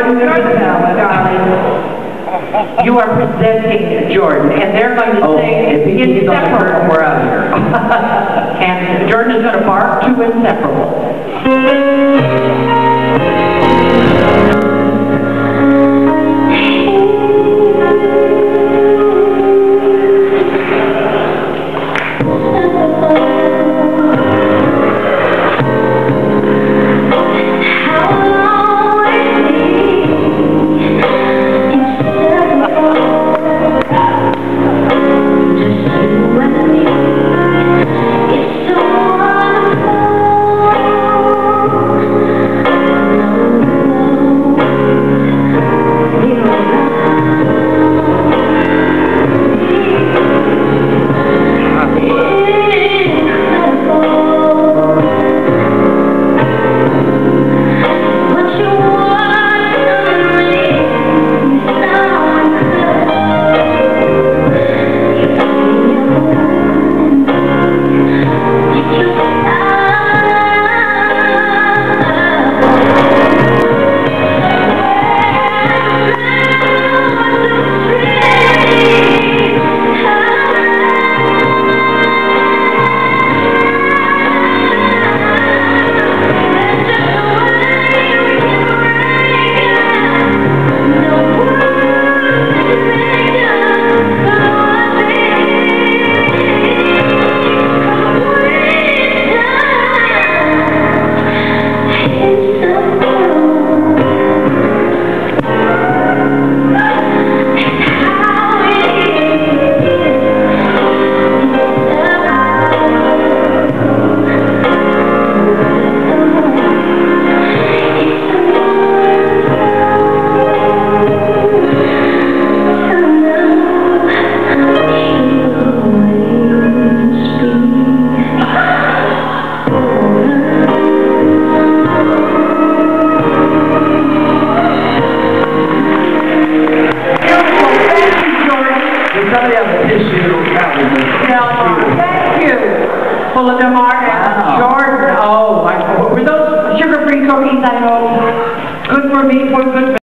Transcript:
darling. You are presenting Jordan, and they're going to sing Inseparable. We're out here. And Jordan is going to bark to Inseparable. Thank you. Full of them are. Jordan. Oh, were those sugar-free cookies? I know. Good for me. Good.